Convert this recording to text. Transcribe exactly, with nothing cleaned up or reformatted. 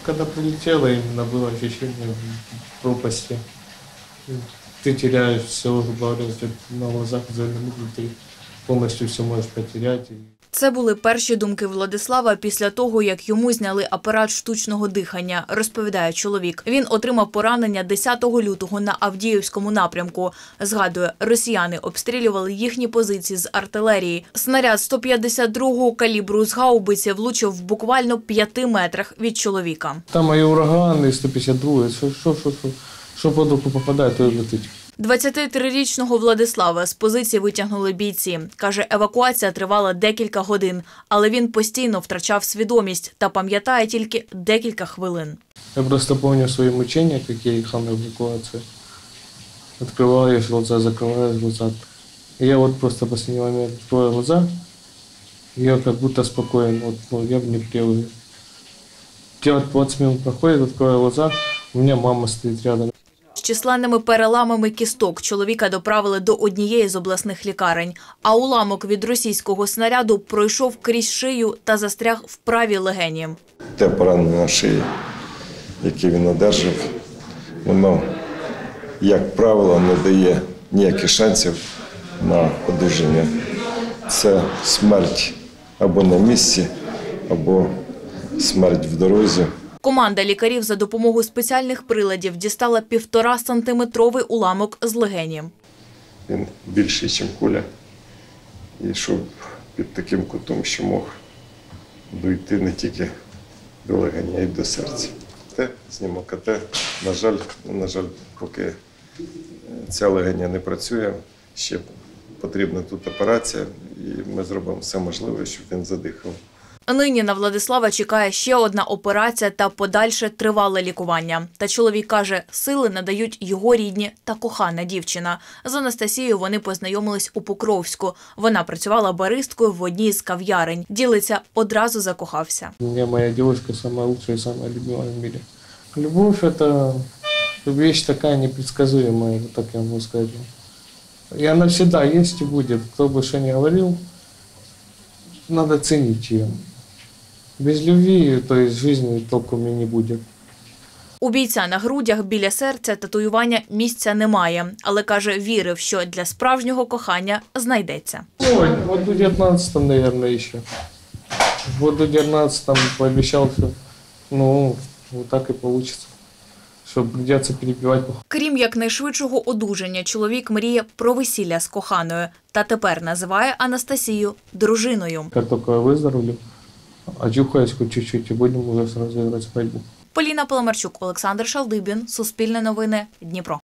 Когда прилетело, именно было ощущение пропасти. Ты теряешь все, грубо говоря, на глазах взглянуть, ты повністю все можеш потеряти. Це були перші думки Владислава після того, як йому зняли апарат штучного дихання, розповідає чоловік. Він отримав поранення десятого лютого на Авдіївському напрямку. Згадує, росіяни обстрілювали їхні позиції з артилерії. Снаряд сто п'ятдесят другого калібру з гаубиці влучив в буквально п'яти метрах від чоловіка. Там і урагани, і сто п'ятдесят другий, що, що, що, що, що під руку попадає, то і летить. двадцятитрирічного Владислава з позиції витягнули бійці. Каже, евакуація тривала декілька годин, але він постійно втрачав свідомість та пам'ятає тільки декілька хвилин. Я просто пам'ятаю свої мучення, як я їхав на евакуацію. Відкриваю глаза, закриваю глаза. І я от просто в останній момент відкриваю глаза, і я як будто спокоєн, от, ну, я в неприлові. двадцять минут проходить, відкриваю глаза, у мене мама стоїть рядом. З численними переламами кісток чоловіка доправили до однієї з обласних лікарень, а уламок від російського снаряду пройшов крізь шию та застряг в правій легені. Те поранення на шиї, яке він одержав, воно, як правило, не дає ніяких шансів на одужання. Це смерть або на місці, або смерть в дорозі. Команда лікарів за допомогою спеціальних приладів дістала півтора сантиметровий уламок з легені. Він більший, ніж куля, і йшов під таким кутом, що мог дійти не тільки до легені, а й до серця. Те, знімок КТ, на жаль, на жаль, поки ця легеня не працює, ще потрібна тут операція, і ми зробимо все можливе, щоб він задихав. Нині на Владислава чекає ще одна операція та подальше тривале лікування. Та чоловік каже, сили надають його рідні та кохана дівчина. З Анастасією вони познайомились у Покровську. Вона працювала баристкою в одній з кав'ярень. Ділиться, одразу закохався. У мене моя дівчинка найкраща і найлюбиміша в світі. Любов – це річ така непредсказуема, так я можу сказати. І вона завжди є і буде. Хто б що не говорив, треба цінити її. Без любви, то есть жизни толком не буде. У бійця на грудях біля серця татуювання місця немає, але каже, вірив, що для справжнього кохання знайдеться. Ой, в году девятнадцатом, наверное, ще. В году девятнадцатом пообещал, что ну, вот так и получится. Щоб придеться перебивати. Крім якнайшвидшого одужання, чоловік мріє про весілля з коханою. Та тепер називає Анастасію дружиною. Як тільки я виздоровлю, очухаюсь хоч чуть-чуть і будемо вже одразу грати в боротьбу. Поліна Паламарчук, Олександр Шалдибін, Суспільне новини, Дніпро.